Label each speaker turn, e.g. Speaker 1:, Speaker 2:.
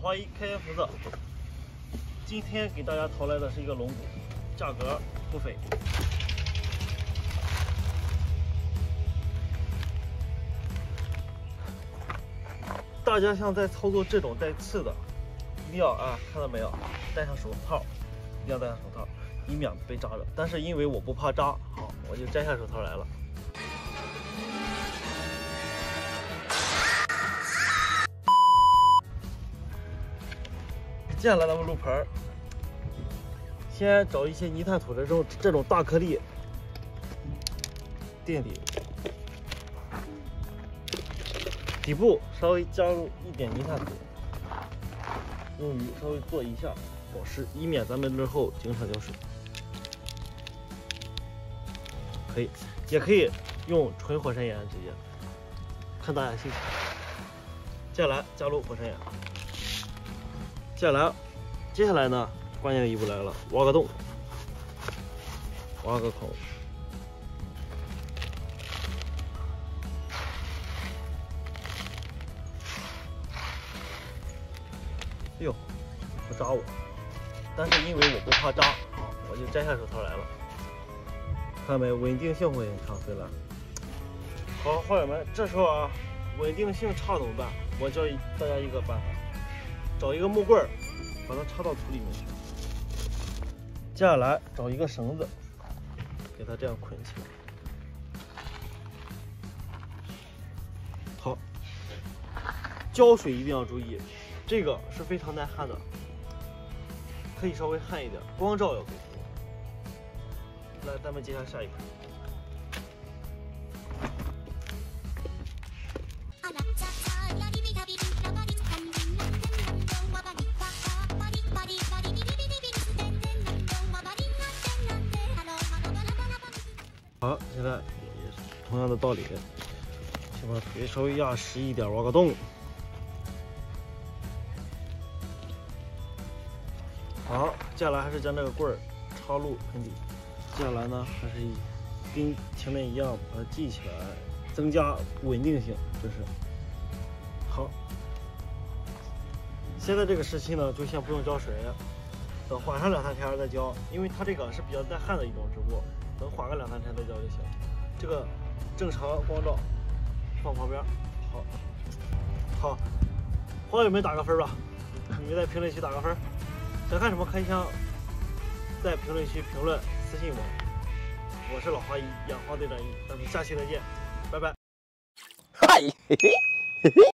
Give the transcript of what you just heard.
Speaker 1: 花一开源福子，今天给大家淘来的是一个龙骨，价格不菲。大家像在操作这种带刺的，一定要看到没有，戴上手套，一定要戴上手套，以免被扎着。但是因为我不怕扎，好，我就摘下手套来了。 接下来咱们入盆，先找一些泥炭土的这种大颗粒垫底，底部稍微加入一点泥炭土，用鱼稍微做一下保湿，以免咱们日后经常浇水。可以，也可以用纯火山岩直接，看大家心情。接下来加入火山岩。 接下来呢，关键的一步来了，挖个洞，挖个孔，哎呦，不扎我，但是因为我不怕扎，我就摘下手套来了。看到没，稳定性会很差，飞来。好，花友们，这时候稳定性差怎么办？我教大家一个办法。 找一个木棍儿，把它插到土里面去。接下来找一个绳子，给它这样捆起来。好，浇水一定要注意，这个是非常耐旱的，可以稍微旱一点，光照要给足。来，咱们接下一盆。 好，现在也是同样的道理，先把腿稍微压实一点，挖个洞。好，接下来还是将这个棍儿插入盆底。接下来呢，还是跟前面一样，把它系起来，增加稳定性。这是好。现在这个时期呢，就先不用浇水，等缓上2、3天再浇，因为它这个是比较耐旱的一种植物。 等缓个2、3天再浇就行。这个正常光照放旁边。好，花友们打个分吧，你们在评论区打个分。想看什么开箱，在评论区评论私信我。我是老花一，养花队长一，咱们下期再见，拜拜。嗨，嘿嘿嘿嘿。